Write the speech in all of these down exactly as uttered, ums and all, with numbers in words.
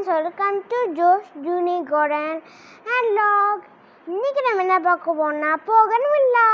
friends, welcome to Josh Juni Garden and Log. இன்னைக்கு நம்ம என்ன பார்க்க போறோம்னா Bougainvillea.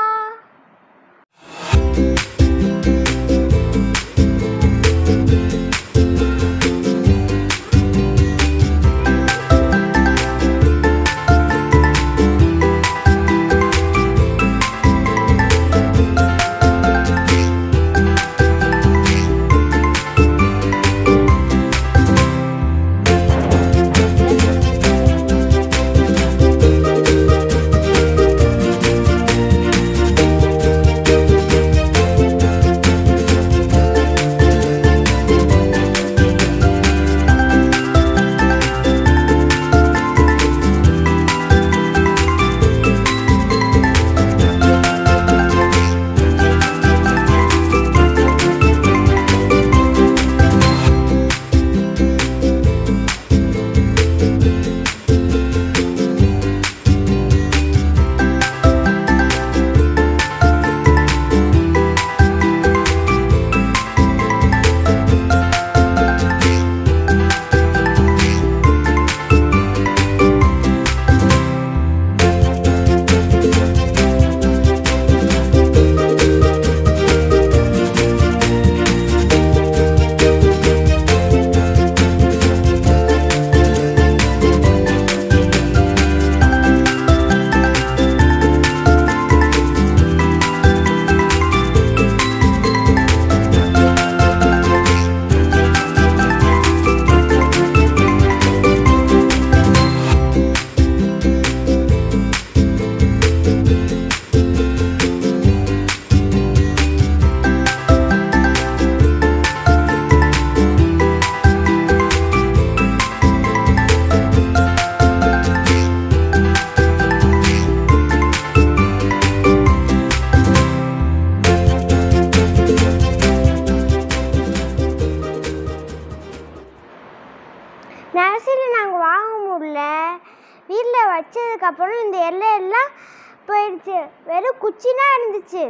நர்சரியில் நாங்கள் வாங்க முடியல, வீட்டில் வச்சதுக்கப்புறம் இந்த எல்லாம் போயிடுச்சு, வெறும் குச்சினா இருந்துச்சு.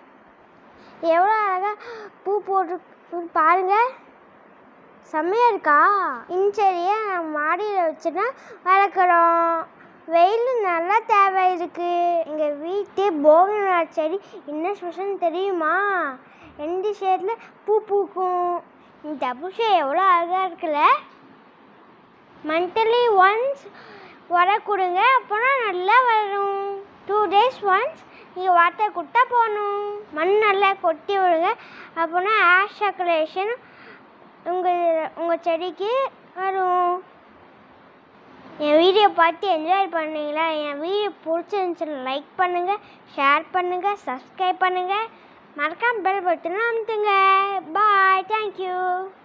எவ்வளோ அழகாக பூ போட்டு பாருங்கள், செம்மையாக இருக்கா. இந்த செடியை நாங்கள் மாடியில் வச்சுன்னா வளர்க்குறோம், வெயில் நல்லா தேவை இருக்குது. எங்கள் வீட்டு போகன்வில்லா செடி என்ன ஸ்பெஷல்னு தெரியுமா? ரெண்டு ஷேடில் பூ பூக்கும். இந்த டபுள் ஷேட் எவ்வளோ அழகாக இருக்குல்ல. மந்த்லி ஒன்ஸ் வர கொடுங்க, அப்போனா நல்லா வரும். டூ டேஸ் ஒன்ஸ் நீங்கள் வாட்டர் கொடுத்தா போகணும். மண் நல்லா கொட்டி விடுங்க, அப்போனா ஏர் சர்க்குலேஷன் உங்கள் உங்கள் செடிக்கு வரும். என் வீடியோ பார்த்து என்ஜாய் பண்ணீங்களா? என் வீடியோ பிடிச்சிருந்துச்சுன்னு லைக் பண்ணுங்கள், ஷேர் பண்ணுங்கள், சப்ஸ்கிரைப் பண்ணுங்கள், மறக்காம பெல் பட்டனை அமுத்துங்க. பாய், தேங்க்யூ.